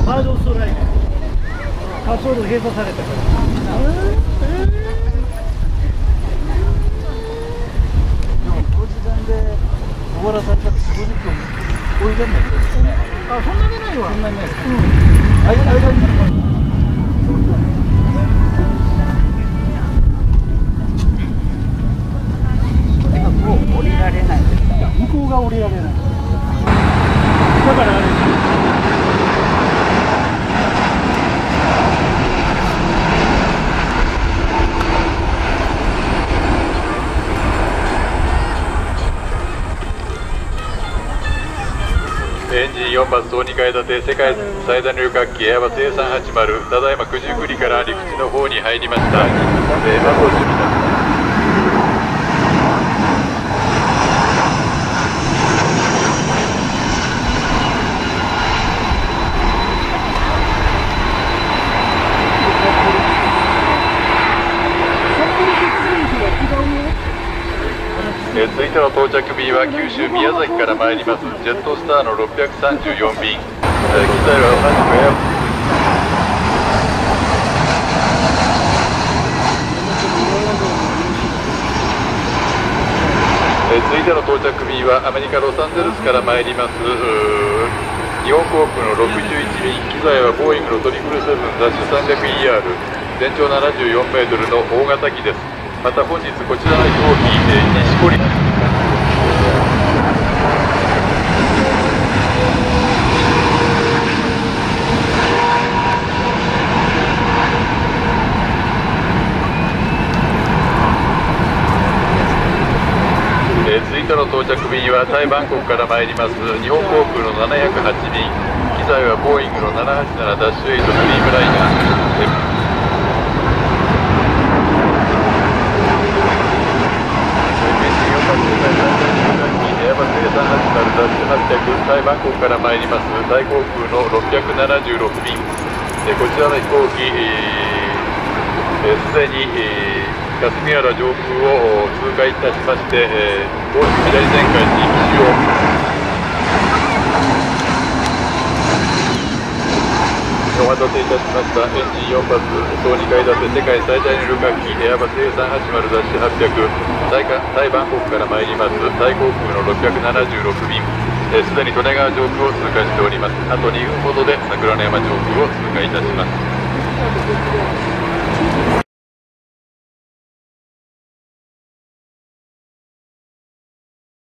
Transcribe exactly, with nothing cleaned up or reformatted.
バードストライク。滑走路閉鎖されたから。終わらされたらごじゅっぷん追い出んないと。あ、そんなにないわ。そんなにない。うん。間間に。これがもう降りられない。向こうが降りられない。だからあれ。 エンジンよんばつとにかい建て世界最大の旅客機エアバス エーさんはちまる、ただいま九十九里から陸地の方に入りました。えー、マコ準備だ。えー、続いての到着便は九州宮崎から参りますジェットスターのろっぴゃくさんじゅうよん便、えー、機材は同じくエアえー、続いての到着便はアメリカ・ロサンゼルスから参ります日本航空のろくじゅういち便、機材はボーイングのトリプルセブンダッシュ さんびゃくイーアール、 全長ななじゅうよんメートルの大型機です。また本日こちらの飛行機、えー、西堀えー、続いての到着便はタイ・バンコクから参ります日本航空のななひゃくはち便、機材はボーイングのななはちななダッシュエイトドリームライナー、えーエアバス エーさんはちまるダッシュはっぴゃく、タイ・バンコクから参りますタイ航空のろっぴゃくななじゅうろく便、えー、こちらの飛行機すで、えー、に、えー、霞原上空を通過いたしまして、えー、大きく左旋回に機種をお待たせいたしました。エンジンよんばつとにかい建て世界最大の旅客機エアバス エーさんはちまるダッシュはっぴゃく、タイ, タイバンコクから参りますタイ航空のろっぴゃくななじゅうろく便、すで、えー、に利根川上空を通過しております。あとにふんほどで桜の山上空を通過いたします。